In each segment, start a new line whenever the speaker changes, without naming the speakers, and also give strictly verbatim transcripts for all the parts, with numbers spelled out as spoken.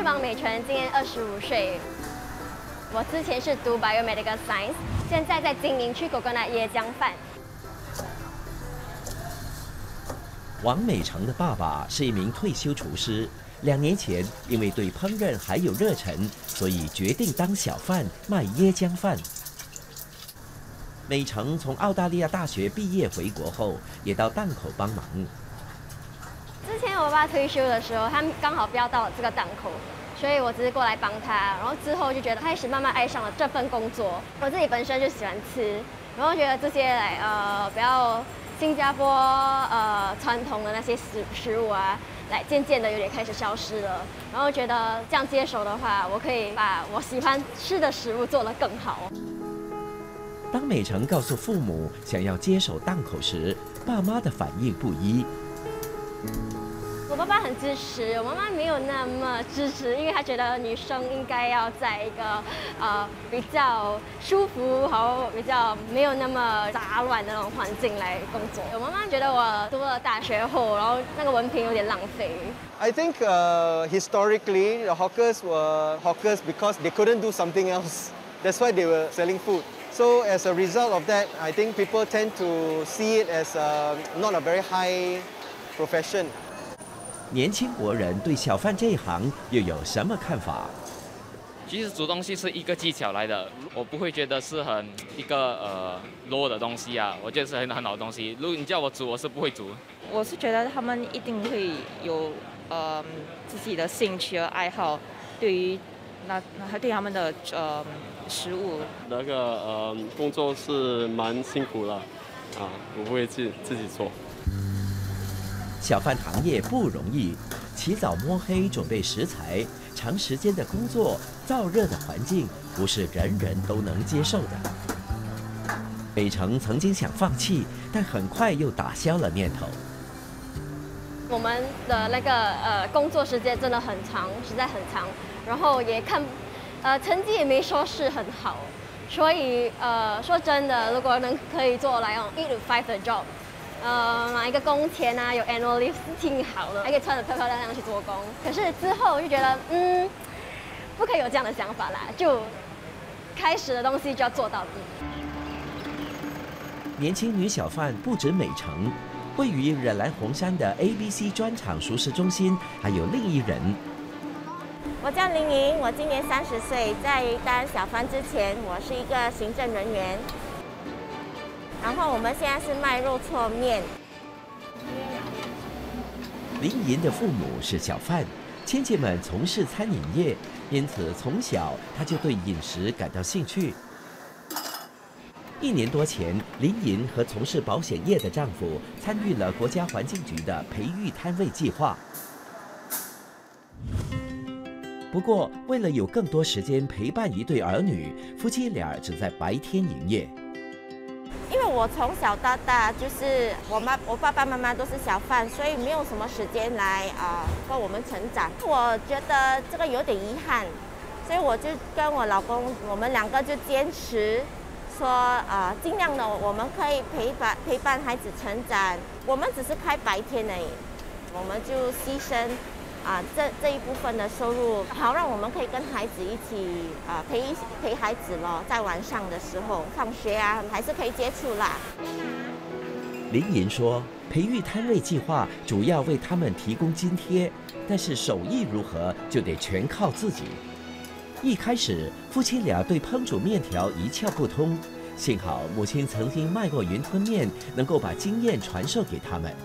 是王美纯，今年二十五岁。我之前是读 Biomedical Science， 现在在经营去coconut椰浆饭。
王美成的爸爸是一名退休厨师，两年前因为对烹饪还有热忱，所以决定当小贩卖椰浆饭。美成从澳大利亚大学毕业回国后，也到档口帮忙。
之前我爸退休的时候，他刚好标到了这个档口，所以我只是过来帮他。然后之后就觉得开始慢慢爱上了这份工作。我自己本身就喜欢吃，然后觉得这些来呃比较新加坡呃传统的那些食食物啊，来渐渐的有点开始消失了。然后觉得这样接手的话，我可以把我喜欢吃的食物做得更好。
当美成告诉父母想要接手档口时，爸妈的反应不一。
我爸爸很支持，我妈妈没有那么支持，因为她觉得女生应该要在一个呃比较舒服，好比较没有那么杂乱的那种环境来工作。我妈妈觉得我读了大学后，然后那个文凭有点浪费。
I think uh, historically the hawkers were hawkers because they couldn't do something else. That's why they were selling food. So as a result of that, I think people tend to see it as a, not a very high profession.
年轻国人对小贩这一行又有什么看法？
其实煮东西是一个技巧来的，我不会觉得是很一个呃 low 的东西啊，我觉得是很很好的东西。如果你叫我煮，我是不会煮。
我是觉得他们一定会有呃自己的兴趣和爱好，对于那那对他们的呃食物。
那个呃工作是蛮辛苦的，啊，我不会自自己做。
小贩行业不容易，起早摸黑准备食材，长时间的工作，燥热的环境，不是人人都能接受的。美成曾经想放弃，但很快又打消了念头。
我们的那个呃工作时间真的很长，实在很长，然后也看，呃成绩也没说是很好，所以呃说真的，如果能可以做来用 eight to five 的 job。呃，拿一个工钱啊，有 annual leave 是挺好的，还可以穿得漂漂亮亮去做工。可是之后我就觉得，嗯，不可以有这样的想法啦，就开始的东西就要做到底。
年轻女小贩不止美成，位于惹来红山的 A B C 专场熟食中心还有另一人。
我叫林莹，我今年三十岁，在当小贩之前，我是一个行政人员。然后我们现在是卖肉挫面。
林莹的父母是小贩，亲戚们从事餐饮业，因此从小她就对饮食感到兴趣。一年多前，林莹和从事保险业的丈夫参与了国家环境局的培育摊位计划。不过，为了有更多时间陪伴一对儿女，夫妻俩只在白天营业。
因为我从小到大就是我妈、我爸爸妈妈都是小贩，所以没有什么时间来啊、呃、跟我们成长。我觉得这个有点遗憾，所以我就跟我老公，我们两个就坚持说啊、呃，尽量的我们可以陪伴陪伴孩子成长。我们只是开白天而已，我们就牺牲啊、呃、这这一部分的收入，好让我们可以跟孩子一起啊、呃、陪陪孩子咯，在晚上的时候放学啊，还是可以接触啦。
林莹说，培育摊位计划主要为他们提供津贴，但是手艺如何就得全靠自己。一开始，夫妻俩对烹煮面条一窍不通，幸好母亲曾经卖过云吞面，能够把经验传授给他们。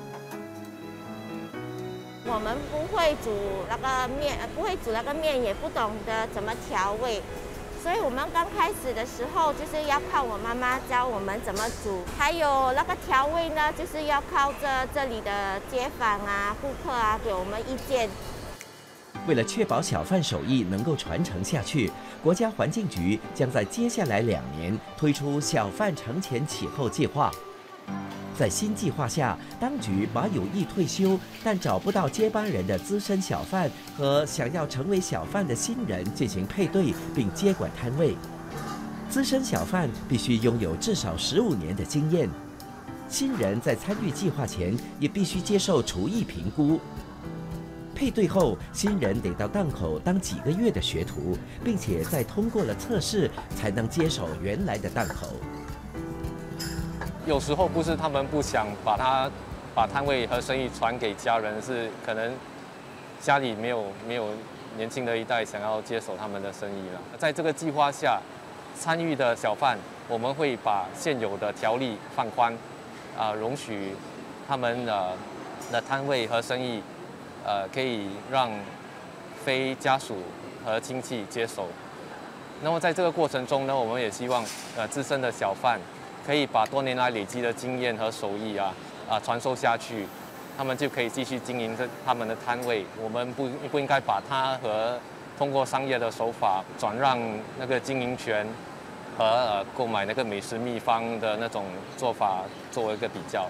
我们不会煮那个面，不会煮那个面，也不懂得怎么调味，所以我们刚开始的时候就是要靠我妈妈教我们怎么煮，还有那个调味呢，就是要靠这这里的街坊啊、顾客啊给我们意见。
为了确保小贩手艺能够传承下去，国家环境局将在接下来两年推出小贩承前启后计划。在新计划下，当局把有意退休但找不到接班人的资深小贩和想要成为小贩的新人进行配对，并接管摊位。资深小贩必须拥有至少十五年的经验，新人在参与计划前也必须接受厨艺评估。 配对后，新人得到档口当几个月的学徒，并且在通过了测试，才能接手原来的档口。
有时候不是他们不想把它把摊位和生意传给家人，是可能家里没有没有年轻的一代想要接手他们的生意了。在这个计划下，参与的小贩我们会把现有的条例放宽，啊、呃，容许他们的的摊位和生意，呃，可以让非家属和亲戚接手。那么在这个过程中呢，我们也希望呃资深的小贩可以把多年来累积的经验和手艺啊啊传授下去，他们就可以继续经营这他们的摊位。我们不不应该把它和通过商业的手法转让那个经营权和呃购买那个美食秘方的那种做法作为一个比较。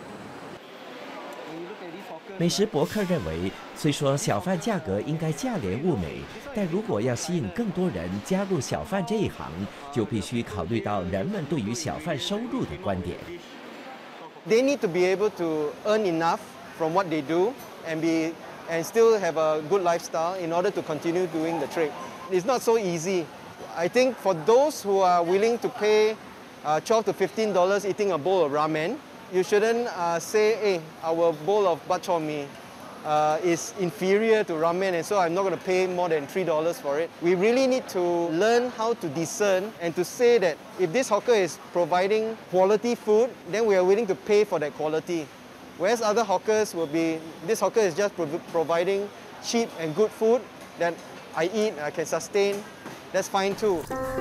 美食博客认为，虽说小贩价格应该价廉物美，但如果要吸引更多人加入小贩这一行，就必须考虑到人们对于小贩收入的观点。
They need to be able to earn enough from what they do and be and still have a good lifestyle in order to continue doing the trade. It's not so easy. I think for those who are willing to pay uh, twelve to fifteen dollars eating a bowl of ramen, you shouldn't uh, say, hey, our bowl of bak chor mee uh, is inferior to ramen, and so I'm not going to pay more than three dollars for it. We really need to learn how to discern and to say that if this hawker is providing quality food, then we are willing to pay for that quality. Whereas other hawkers will be, this hawker is just prov providing cheap and good food that I eat, I can sustain, that's fine too.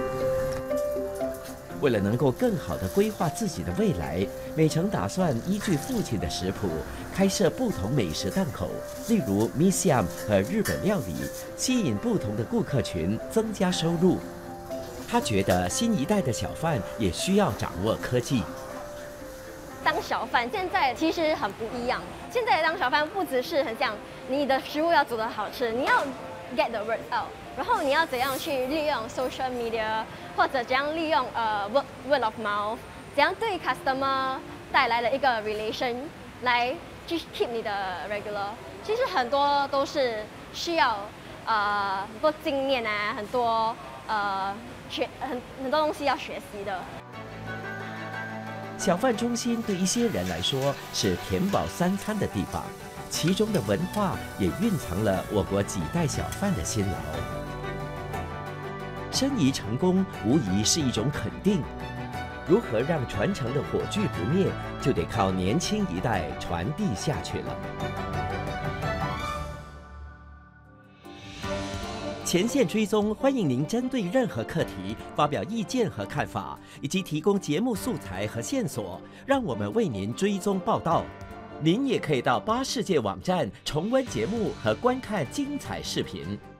为了能够更好地规划自己的未来，美诚打算依据父亲的食谱，开设不同美食档口，例如 mee siam 和日本料理，吸引不同的顾客群，增加收入。他觉得新一代的小贩也需要掌握科技。
当小贩现在其实很不一样，现在当小贩不只是很像你的食物要煮得好吃，你要 get the word out， 然后你要怎样去利用 social media， 或者怎样利用呃 word word of mouth， 怎样对 customer 带来了一个 relation 来去 keep 你的 regular。其实很多都是需要呃很多经验啊，很多呃学很很多东西要学习的。
小贩中心对一些人来说是填饱三餐的地方，其中的文化也蕴藏了我国几代小贩的辛劳。生意成功无疑是一种肯定，如何让传承的火炬不灭，就得靠年轻一代传递下去了。前线追踪，欢迎您针对任何课题发表意见和看法，以及提供节目素材和线索，让我们为您追踪报道。您也可以到八世界网站重温节目和观看精彩视频。